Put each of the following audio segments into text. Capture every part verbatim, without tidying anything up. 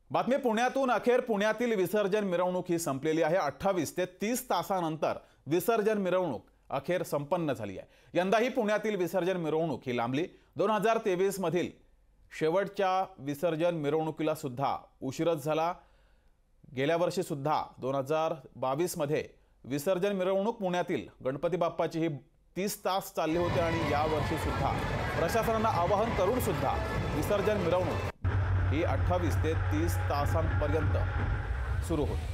बातमी पुण्यातून अखेर पुण्यातील विसर्जन मिरवणूक ही संपलेली आहे। अठ्ठावीस ते तीस तासानंतर विसर्जन मिरवणूक अखेर संपन्न झाली आहे। यंदाही पुण्यातील विसर्जन मिरवणूक ही लांबली। दोन हजार तेवीस मधील शेवटच्या विसर्जन मिरवणुकीला सुद्धा उशीरच झाला। गेल्या वर्षी सुद्धा दोन हजार बावीस मध्ये विसर्जन मिरवणूक पुण्यातील गणपती बाप्पाची ही तीस तास चालली होती आणि या वर्षी सुद्धा प्रशासनाने आवाहन करून सुद्धा विसर्जन मिरवणूक ही अठ्ठावीस ते तीस तासांपर्यंत सुरू होती।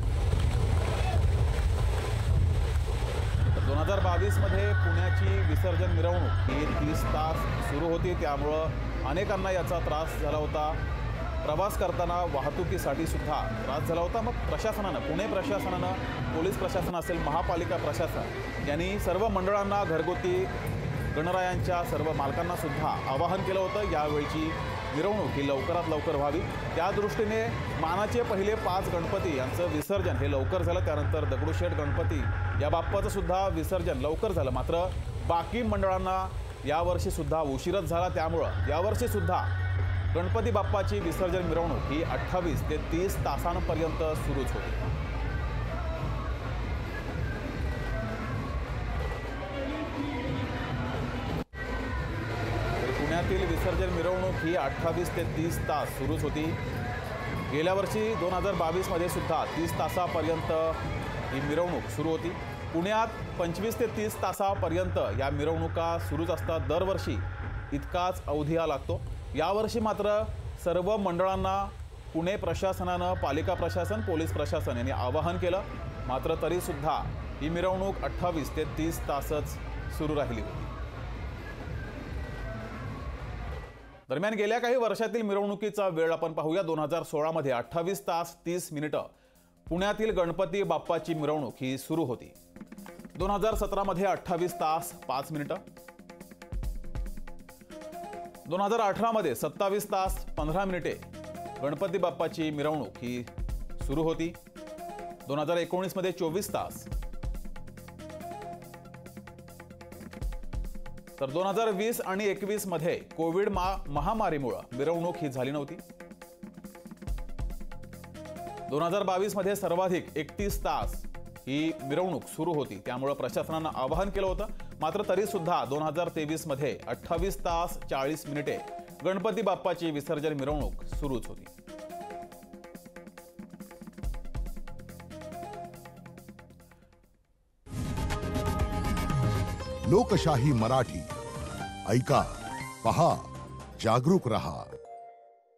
दोन हजार बावीस मध्ये पुण्याची विसर्जन मिरवणूक ही तीस तास सुरू होती, त्यामुळे अनेकांना याचा त्रास झाला होता। प्रवास करताना वाहतुकीसाठी सुद्धा त्रास झाला होता। मग प्रशासनाने, पुणे प्रशासनाने, पोलीस प्रशासन असेल, महापालिका प्रशासन यांनी सर्व मंडळांना, घरगुती गणरायांच्या सर्व मालकांना सुद्धा आवाहन केलं होतं यावेळची मिरवणूक ही लवकरात लवकर व्हावी। त्या दृष्टीने मानाचे पहिले पाच गणपती यांचं विसर्जन हे लवकर झालं। त्यानंतर दगडूशेठ गणपती या बाप्पाचं सुद्धा विसर्जन लवकर झालं। मात्र बाकी मंडळांना यावर्षी सुद्धा उशीरच झाला, त्यामुळे यावर्षी सुद्धा गणपती बाप्पाची विसर्जन मिरवणूक ही अठ्ठावीस ते तीस तासांपर्यंत सुरूच होती। पुण्यातील विसर्जन मिरवणूक ही अठ्ठावीस ते तीस तास सुरूच होती। गेल्या वर्षी दोन हजार बावीस मध्ये सुद्धा तीस तासापर्यंत ही मिरवणूक सुरू होती। पुण्यात पंचवीस ते तीस तासापर्यंत या मिरवणुका सुरूच असतात। दरवर्षी इतकाच अवधी लागतो। यावर्षी मात्र सर्व मंडळांना पुणे प्रशासनानं, पालिका प्रशासन, पोलीस प्रशासन यांनी आवाहन केलं। मात्र तरी सुद्धा ही मिरवणूक अठ्ठावीस ते तीस तासच सुरू राहिली होती। दरम्यान गेल्या काही वर्षातील मिरवणुकीचा वेळ आपण पाहूया। दोन हजार सोळा मध्ये अठ्ठावीस तास तीस मिनिटं पुण्यातील गणपती बाप्पाची मिरवणूक ही सुरू होती। दोन हजार सतरा मध्ये अठ्ठावीस तास पाच मिनिटं, दोन हजार अठरा मध्ये सत्तावीस तास पंधरा मिनिटे गणपती बाप्पाची मिरवणूक ही सुरू होती। दोन हजार एकोणीस मध्ये चोवीस तास, तर दोन हजार वीस आणि एकवीस मध्ये कोविड महामारीमुळे मिरवणूक ही झाली नव्हती। दोन हजार बावीस मध्ये सर्वाधिक एकतीस तास ही मिरवणूक सुरू होती, त्यामुळे प्रशासनानं आवाहन केलं होतं। मात्र तरी सुद्धा दोन हजार तेवीस मध्ये अठ्ठावीस तास चाळीस मिनिटे गणपती बाप्पाची विसर्जन मिरवणूक सुरूच होती। लोकशाही मराठी ऐका, पहा, जागरूक रहा।